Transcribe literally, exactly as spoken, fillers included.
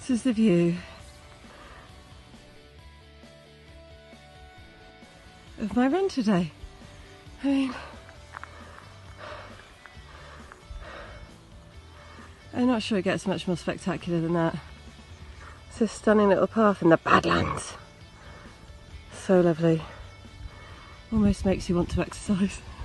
This is the view of my run today. I mean, I'm not sure it gets much more spectacular than that. It's a stunning little path in the Badlands. So lovely. Almost makes you want to exercise.